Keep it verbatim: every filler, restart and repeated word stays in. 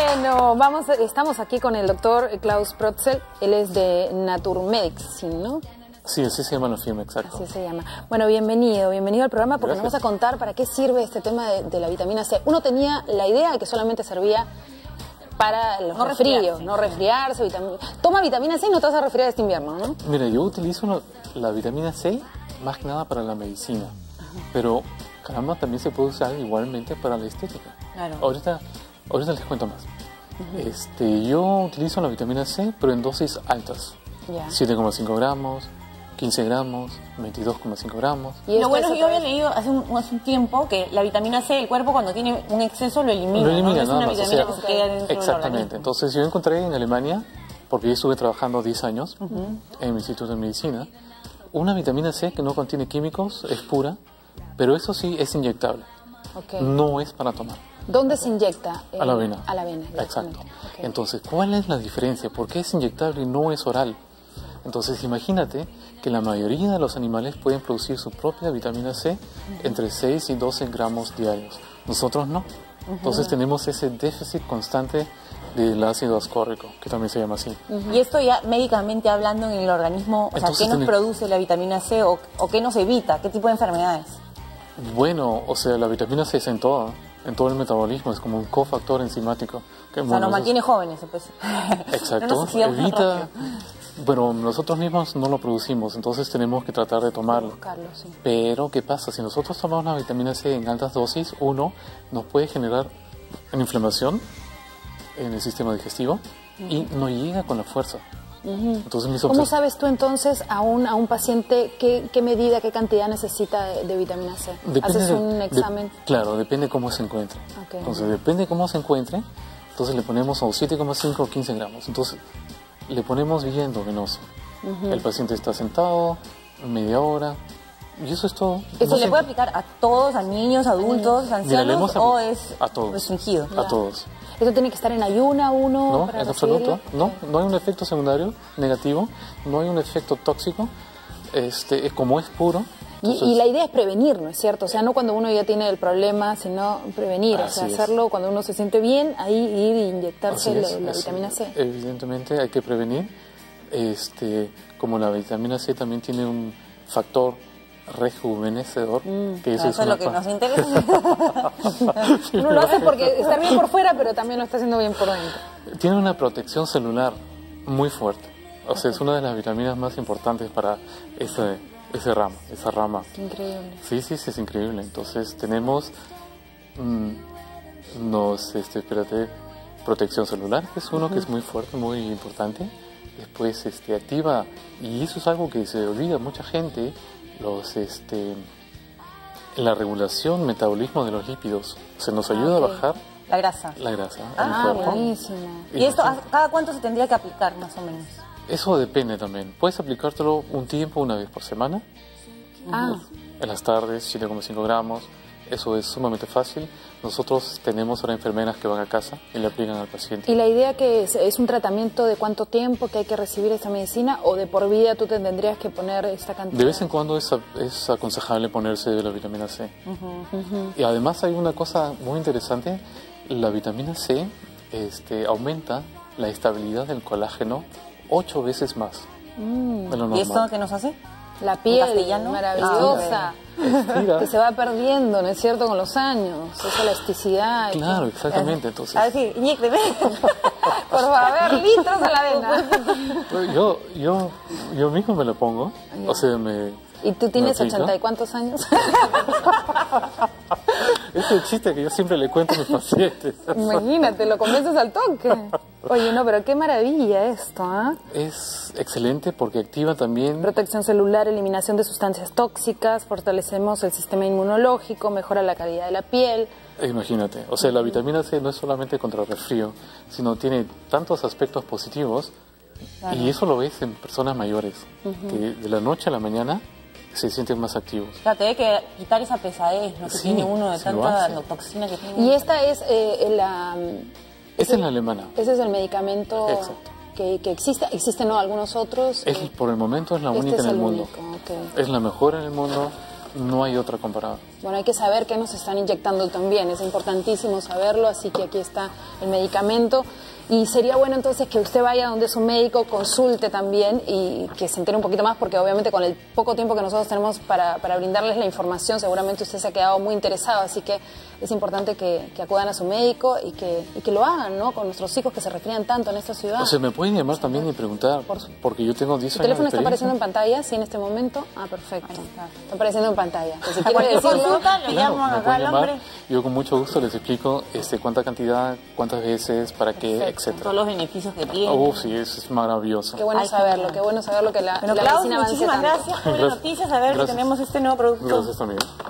Bueno, vamos, estamos aquí con el doctor Klaus Protzel. Él es de Naturmedicine, ¿no? Sí, así se llama la firma, exacto. Así se llama. Bueno, bienvenido, bienvenido al programa porque Gracias. Nos vas a contar para qué sirve este tema de, de la vitamina C. Uno tenía la idea de que solamente servía para los no resfríos, resfriarse. no resfriarse. Vitamina... Toma vitamina C y no te vas a resfriar este invierno, ¿no? Mira, yo utilizo la, la vitamina C más que nada para la medicina, Ajá. pero caramba, también se puede usar igualmente para la estética. Claro. Ahorita, ahorita les cuento más. Uh-huh. este, yo utilizo la vitamina C, pero en dosis altas. Yeah. siete coma cinco gramos, quince gramos, veintidós coma cinco gramos. Y lo bueno es que yo había leído hace un, hace un tiempo que la vitamina C, el cuerpo cuando tiene un exceso lo elimina. Lo elimina, ¿no? No es una más, vitamina o sea, que se queda dentro exactamente. del organismo. Entonces yo encontré en Alemania, porque yo estuve trabajando diez años uh-huh. en el Instituto de Medicina, una vitamina C que no contiene químicos, es pura, pero eso sí es inyectable. Okay. No es para tomar. ¿Dónde se inyecta? Eh, a la vena. A la vena. Exacto. Okay. Entonces, ¿cuál es la diferencia? ¿Por qué es inyectable y no es oral? Entonces, imagínate que la mayoría de los animales pueden producir su propia vitamina C uh-huh. entre seis y doce gramos diarios. Nosotros no. Uh-huh. Entonces, tenemos ese déficit constante del ácido ascórbico, que también se llama así. Uh-huh. Y esto ya médicamente hablando en el organismo, o sea, ¿qué nos tenés... produce la vitamina C o, o qué nos evita? ¿Qué tipo de enfermedades? Bueno, o sea, la vitamina C es en todo, en todo el metabolismo, es como un cofactor enzimático. Que, o sea, bueno, nos mantiene es... jóvenes, pues. Exacto, no evita... Bueno, nosotros mismos no lo producimos, entonces tenemos que tratar de tomarlo. Buscarlo, sí. Pero, ¿qué pasa? Si nosotros tomamos la vitamina C en altas dosis, uno, nos puede generar una inflamación en el sistema digestivo uh-huh. y no llega con la fuerza. Uh-huh. Entonces, mis ¿Cómo sabes tú entonces a un, a un paciente qué, qué medida, qué cantidad necesita de, de vitamina C? Depende ¿Haces un de, examen? De, claro, depende cómo se encuentre. Okay. Entonces, depende cómo se encuentre, entonces le ponemos a siete coma cinco o quince gramos. Entonces, le ponemos viendo venoso. Uh-huh. El paciente está sentado, media hora, y eso es todo. ¿Eso no le se... puede aplicar a todos, a niños, adultos, uh-huh. ancianos, a... o es a todos. restringido? A todos. ¿Eso tiene que estar en ayuna uno? No, para en recibirlo? absoluto. No, no hay un efecto secundario negativo, no hay un efecto tóxico. Este, como es puro. Entonces... Y, y la idea es prevenir, ¿no es cierto? O sea, no cuando uno ya tiene el problema, sino prevenir. Así o sea, es. hacerlo cuando uno se siente bien, ahí ir e inyectarse es, la, la es, vitamina C. Evidentemente hay que prevenir. Este, como la vitamina C también tiene un factor rejuvenecedor, mm, que eso, eso es, es una lo que nos interesa. Uno lo hace porque estar bien por fuera, pero también lo está haciendo bien por dentro. Tiene una protección celular muy fuerte. O sea, okay. es una de las vitaminas más importantes para ese, ese ramo, esa rama. Increíble. Sí, sí, sí, es increíble. Entonces tenemos, mmm, nos, este, espérate, protección celular, que es uno uh-huh. que es muy fuerte, muy importante. Después este, activa, y eso es algo que se olvida mucha gente, los, este, la regulación, metabolismo de los lípidos. Se nos ayuda ah, okay. a bajar la grasa. La grasa. Ah, buenísimo. ¿Y esto cada cuánto se tendría que aplicar más o menos? Eso depende también. Puedes aplicártelo un tiempo, una vez por semana. Ah. En las tardes, siete coma cinco gramos. Eso es sumamente fácil. Nosotros tenemos ahora enfermeras que van a casa y le aplican al paciente. ¿Y la idea que es, es un tratamiento de cuánto tiempo que hay que recibir esta medicina o de por vida tú te tendrías que poner esta cantidad? De vez en cuando es, es aconsejable ponerse la vitamina C. Uh-huh, uh-huh. Y además hay una cosa muy interesante. La vitamina C este, aumenta la estabilidad del colágeno ocho veces más mm. de lo normal. ¿Y esto qué nos hace? La piel maravillosa, ah, que se va perdiendo, ¿no es cierto?, con los años, esa elasticidad. Claro, y exactamente. Entonces... A ver, sí, inyécteme. Por favor, litros a la vena. Yo, yo, yo mismo me lo pongo, o sea, me... ¿Y tú tienes ochenta y cuántos años? Es el chiste que yo siempre le cuento a mis pacientes. Imagínate, lo convences al toque. Oye, no, pero qué maravilla esto, ¿ah? ¿eh? Es excelente porque activa también... Protección celular, eliminación de sustancias tóxicas, fortalecemos el sistema inmunológico, mejora la calidad de la piel. Imagínate, o sea, la vitamina C no es solamente contra el resfrío, sino tiene tantos aspectos positivos, claro. Y eso lo ves en personas mayores, uh-huh. que de la noche a la mañana se sienten más activos. Claro, te hay que quitar esa pesadez, ¿no? Que sí, tiene uno de tanta toxina que tiene. Y esta es eh, la... Esta es la alemana. Ese es el medicamento Exacto. que, que existe. ¿Existen no, algunos otros? Es, por el momento es la este única es en el, el mundo. Único, okay. Es la mejor en el mundo. no hay otra comparada. Bueno, hay que saber qué nos están inyectando también, es importantísimo saberlo, así que aquí está el medicamento. Y sería bueno entonces que usted vaya donde su médico, consulte también y que se entere un poquito más, porque obviamente con el poco tiempo que nosotros tenemos para, para brindarles la información, seguramente usted se ha quedado muy interesado, así que es importante que, que acudan a su médico y que, y que lo hagan, ¿no? Con nuestros hijos que se resfrían tanto en esta ciudad. O sea, me pueden llamar también y preguntar, Por porque yo tengo diez años de ¿El teléfono está experiencia. apareciendo en pantalla, sí, en este momento? Ah, perfecto. Está. está apareciendo en pantalla. Pues si a cualquier consulta, le claro, llamo me acá pueden al llamar. hombre. Yo con mucho gusto les explico este, cuánta cantidad, cuántas veces, para qué, Perfecto. etcétera. Todos los beneficios que tiene. Oh, sí, eso es maravilloso. Qué bueno Ay, saberlo, genial. qué bueno saberlo que la, Bueno, la Klaus, medicina avance muchísimas tanto. gracias por la noticia, saber Gracias. que tenemos este nuevo producto. Gracias también.